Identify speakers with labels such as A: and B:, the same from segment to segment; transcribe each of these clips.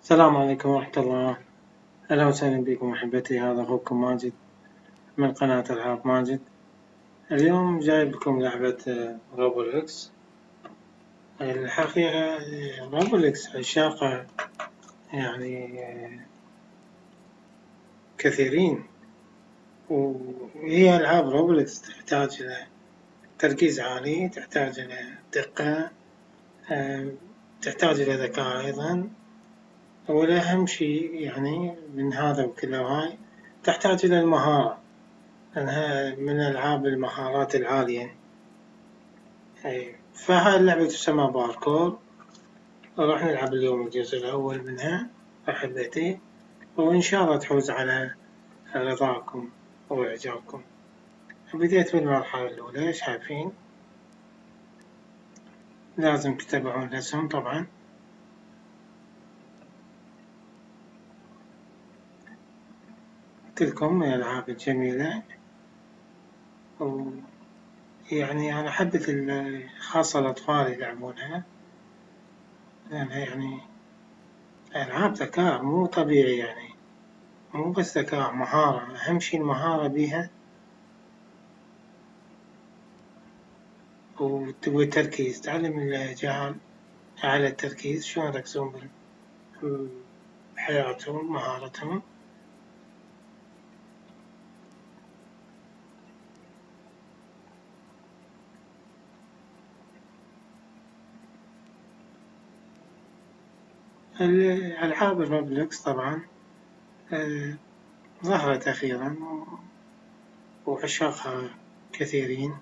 A: السلام عليكم ورحمة الله. أهلا وسهلا بكم أحبتي، هذا أخوكم ماجد من قناة ألعاب ماجد. اليوم جايب لكم لعبة روبلوكس. الحقيقة روبلوكس عشاقة يعني كثيرين، وهي ألعاب روبلوكس تحتاج إلى تركيز عالي، تحتاج إلى دقة، تحتاج إلى ذكاء أيضا، والأهم شيء يعني من هذا وكله هاي تحتاج إلى المهارة، أنها من ألعاب المهارات العالية. فهاي اللعبة تسمى باركور، وراح نلعب اليوم الجزء الأول منها أحبتي، وإن شاء الله تحوز على رضاكم وإعجابكم. بديت بالمرحلة الأولى، شايفين لازم تتبعون الرسم طبعا. تلكم من الألعاب الجميلة، ويعني أنا حبت خاصة الأطفال يلعبونها، لأنها يعني ألعاب ذكاء مو طبيعي، يعني مو بس ذكاء، مهارة، أهم شي المهارة بيها والتركيز. تعلم الجهال على التركيز، شلون يركزون بحياتهم مهارتهم. ألعاب الروبلوكس طبعا ظهرت أخيرا وعشاقها كثيرين،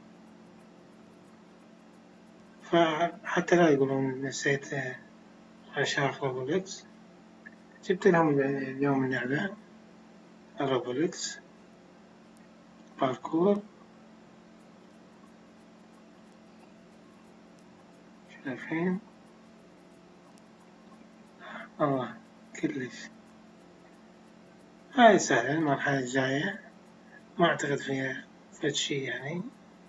A: فحتى لا يقولون نسيت عشاق روبلوكس، جبت لهم اليوم اللعبة روبلوكس باركور. شايفين الله كلش هاي سهلة. المرحلة الجاية ما أعتقد فيها فد شي، يعني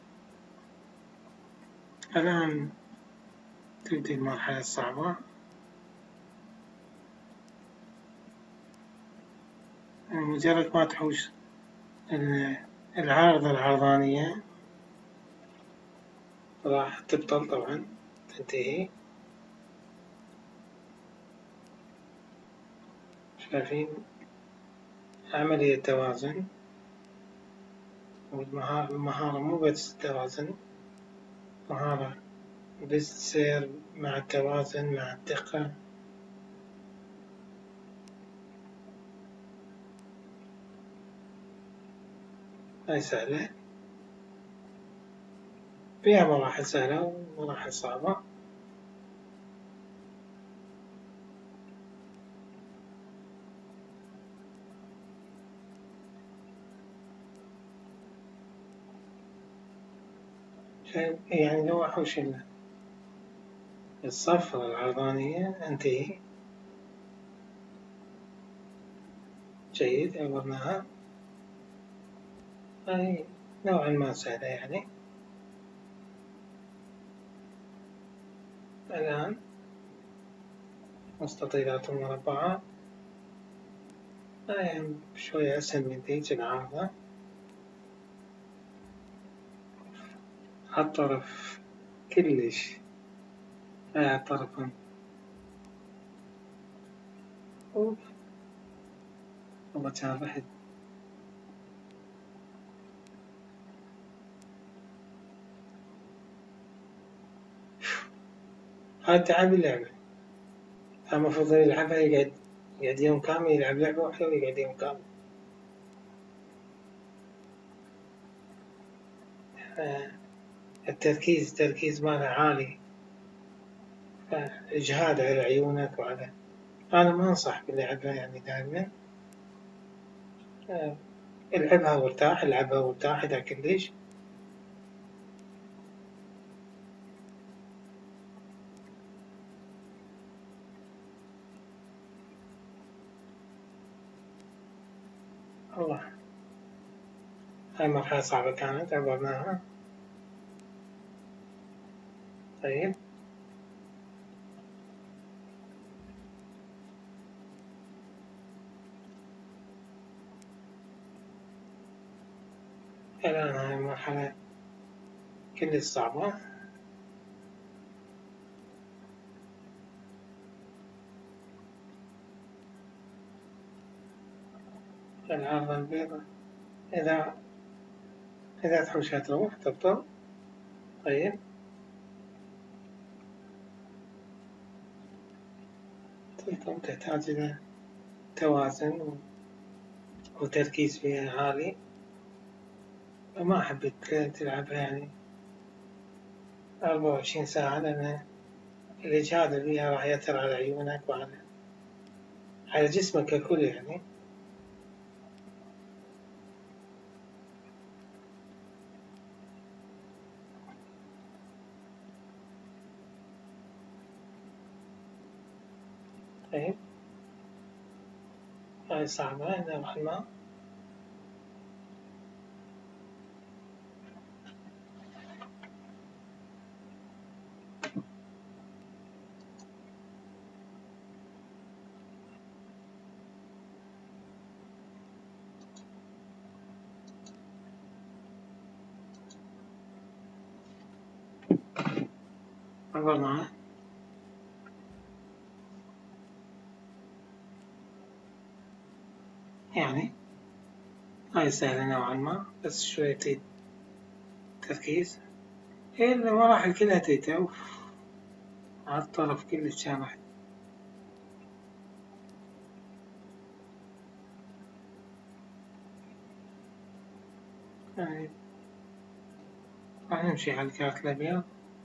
A: الآن تبدي المرحلة الصعبة. مجرد ما تحوش العارضة العرضانية راح تبطل طبعا، تنتهي. شايفين عملية توازن، والمهارة مو بس توازن، مهارة بس تصير مع التوازن مع الدقة. هاي سهلة، فيها مراحل سهلة ومراحل صعبة. يعني لو أحوش الصفرة العرضانية انتهي. جيد، عبرناها. هاي نوعا ما سهلة يعني. الآن مستطيلات ومربعات، هاي شوية أسهل من ذيك العارضة. عالطرف كلش، هاي عالطرف أوف، والله كان رحت. هاي تعب اللعبة، هاي المفروض يلعبها يقعد يوم كامل يلعب لعبة واحدة ويقعد يوم كامل. التركيز ماله عالي، إجهاد على عيونك وعلى. أنا ما أنصح باللعبة يعني دائما. العبها وارتاح، العبها وارتاح إذا كلش. الله، هاي مرحلة صعبة كانت عبرناها. طيب الآن هاي المرحلة كلش صعبة. العارضة البيضاء إذا تحوشها تروح تبطل. طيب تلكم تحتاج إلى توازن وتركيز فيها عالي، فما حبيت تلعبها يعني 24 ساعة، لأن الإجهاد اللي فيها راح يأثر على عيونك وعلى جسمك ككل يعني. طيب هاي صعبة نوعا ما. عبر يعني هاي سهلة نوعا ما، بس شوية تركيز. هي المراحل كلها أوف على الطرف كلش شارح. يعني راح نمشي على الكارت الأبيض.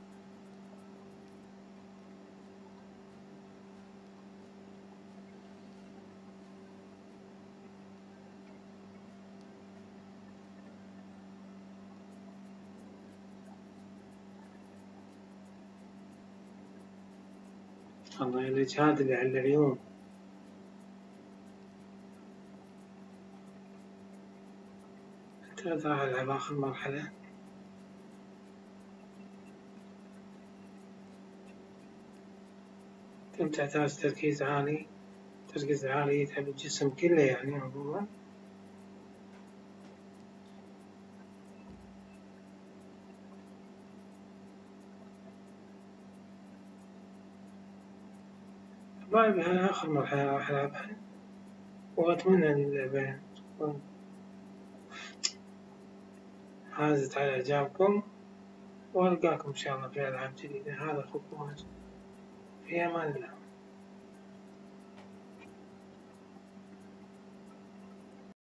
A: والله الإجهاد اللي على العيون. راح ألعب آخر مرحلة. تحتاج تركيز عالي. تركيز عالي يتعب الجسم كله يعني عموما. باي هاي آخر مرحلة راح ألعبها، وأتمنى إن اللعبة تكون حازت على إعجابكم، وألقاكم إن شاء الله في ألعاب جديدة. هذا أخوكم ماجد، في أمان الله.